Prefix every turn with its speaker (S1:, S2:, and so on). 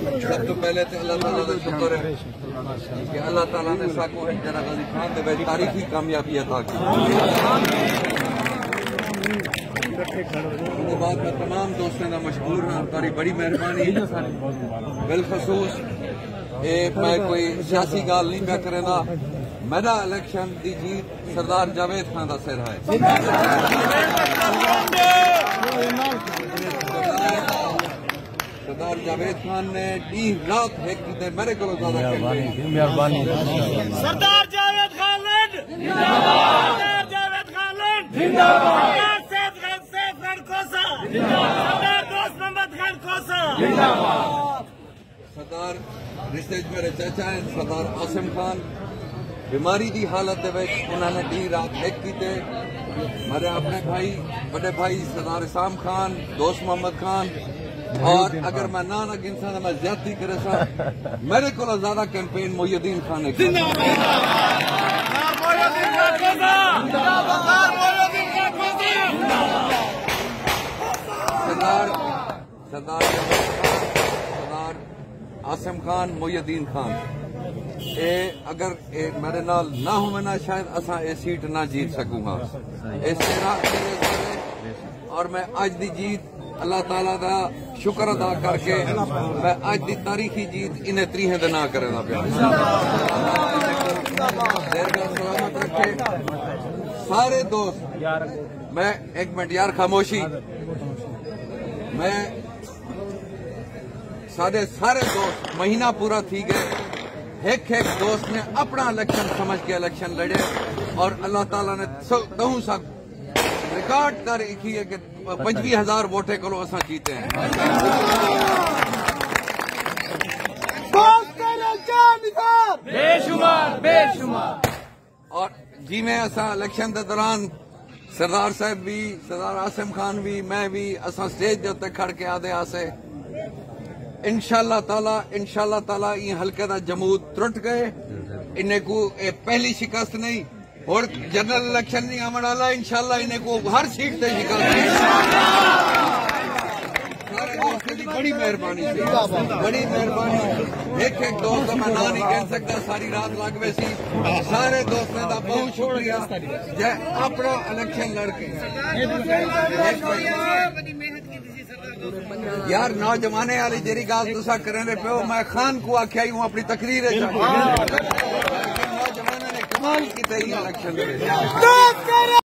S1: سب تو پہلے تو اللہ تعالیٰ کا شکر ہے کہ اللہ تعالیٰ نے ساکو جناب غازی خان دے وچ تاریخی کامیابی عطا کی۔ اس بعد میں تمام دوستوں کا مشکور ہوں، تاری بڑی مہربانی۔ بالخصوص میں کوئی سیاسی گال نہیں پہ کرنا، میرا الیکشن دی جیت سردار جاوید خان کا سر ہے۔ سردار جاوید خان نے ڈی رات ایک کی میرے کو زیادہ مہربانی۔
S2: سردار جاوید خان لینڈ سردار جاوید خان لینڈ سیف خان کوسا سردار دوست محمد خان کوسا
S1: سردار رشتے میرے چاچا ہیں سردار عاصم خان بیماری دی حالت دے وچ انہوں نے ڈی رات ایک کیتے۔ میرے اپنے بھائی بڑے بھائی سردار اسام خان دوست محمد خان، اور اگر میں نہ گنسا تو میں زیادتی کرے سا میرے کو زیادہ کیمپین محی الدین خان نے کی۔ سردار عاصم خان محی الدین خان اگر میرے نال نہ ہونا شاید اساں یہ سیٹ نہ جیت سکوں گا۔ اور میں آج دی جیت اللہ تعالیٰ دا شکر ادا کر کے میں آج دی تاریخی جیت انہیں 30 دن نہ کرنا پیا۔ سلامت رکھے سارے دوست۔ میں ایک منٹ یار خاموشی، میں سارے دوست مہینہ پورا تھی گئے، ایک دوست نے اپنا الیکشن سمجھ کے الیکشن لڑے اور اللہ تعالیٰ نے دہوں سا ریکارڈ کر رکھی ہے کہ 25,000 ووٹے کو اساں جیتے ہیں۔
S2: بے شمار
S1: اور جی میں اساں الیکشن دے دوران سردار صاحب بھی سردار عاصم خان بھی میں بھی اساں سٹیج دے اتنے کھڑ کے آدھے آسے انشاءاللہ تعالیٰ یہ حلقے دا جمود ترٹ گئے، انہیں کو پہلی شکست نہیں اور جنرل الیکشن نہیں آمن والا، انشاءاللہ انہیں کو ہر سیٹ تے شکست نہیں۔ سارے دوستوں کی بڑی مہربانی سی، بڑی مہربانی۔ ایک دوست میں نہ نہیں کہہ سکتا، ساری رات لگ گئے سی۔ سارے دوستوں کا بہت شکریہ جے اپنا الیکشن لڑ کے یار نوجوانے والی جیری گال تسا کرنے پہ میں خان کو آخیا ہوں اپنی تقریر نوجوانوں نے کمال کی الیکشن